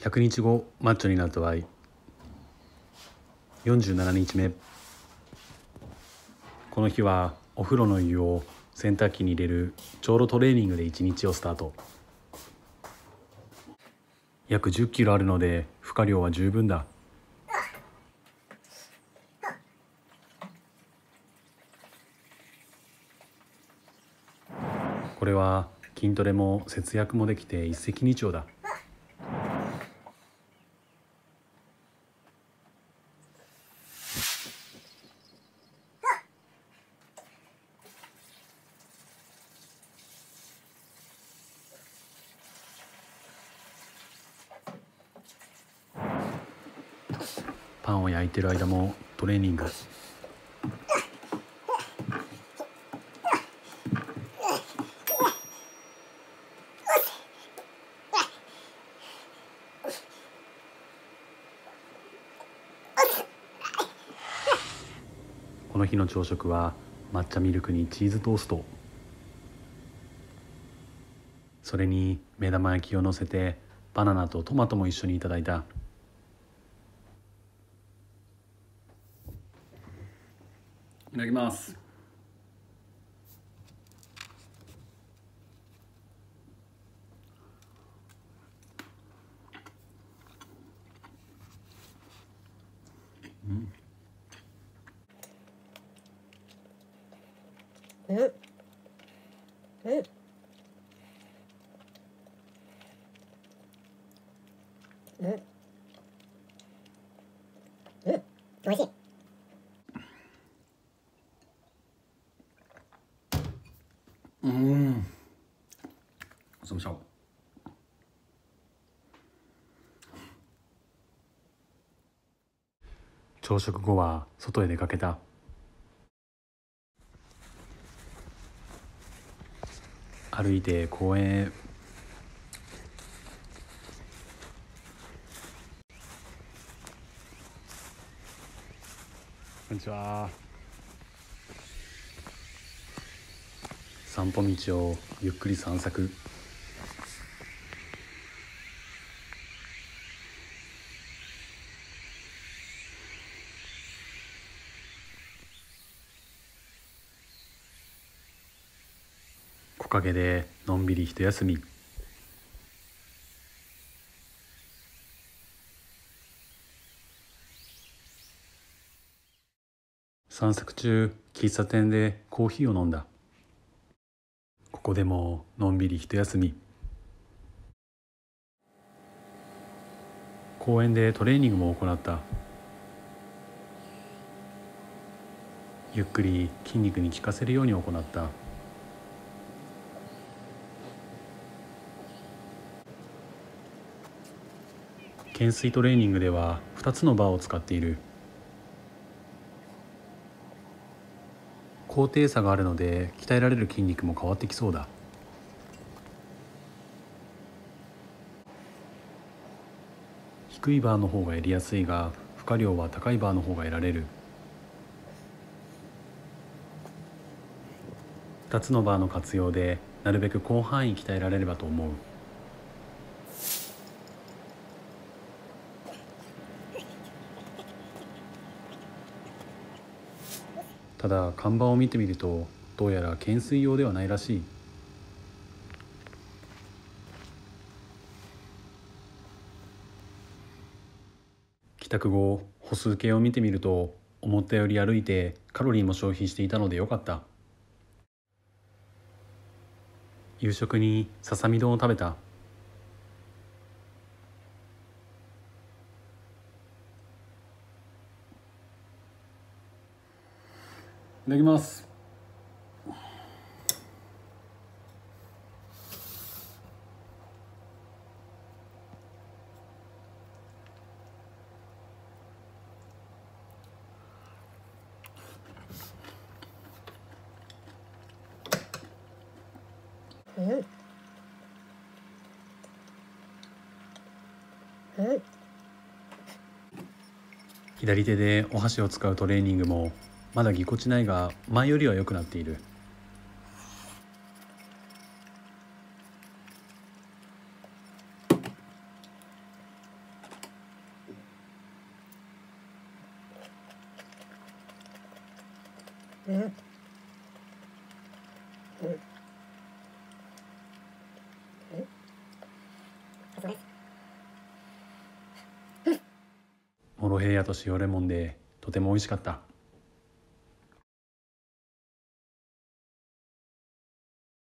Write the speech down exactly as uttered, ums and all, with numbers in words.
ひゃくにちごマッチョになった場合、よんじゅうななにちめ、この日はお風呂の湯を洗濯機に入れる長路トレーニングでいちにちをスタート。約じゅっキロあるので負荷量は十分だ。これは筋トレも節約もできて一石二鳥だ。パンを焼いてる間もトレーニング。この日の朝食は抹茶ミルクにチーズトースト、それに目玉焼きを乗せてバナナとトマトも一緒にいただいた。いただきます。うん。 うん。うん。うん。うん。美味しい。 うん。そうしよう。朝食後は外へ出かけた。歩いて公園へ。こんにちは。散歩道をゆっくり散策。木陰でのんびり一休み。散策中、喫茶店でコーヒーを飲んだ。ここでものんびり一休み。公園でトレーニングも行った。ゆっくり筋肉に効かせるように行った。懸垂トレーニングではふたつのバーを使っている。高低差があるので鍛えられる筋肉も変わってきそうだ。低いバーの方がやりやすいが、負荷量は高いバーの方が得られる。ふたつのバーの活用でなるべく広範囲鍛えられればと思う。ただ看板を見てみるとどうやら懸垂用ではないらしい。帰宅後歩数計を見てみると思ったより歩いてカロリーも消費していたのでよかった。夕食にささみ丼を食べた。いただきます。 うん。うん。 左手でお箸を使うトレーニングもまだぎこちないが前よりは良くなっている。 うん。うん。うん。そうです。 モロヘイヤと塩レモンでとても美味しかった。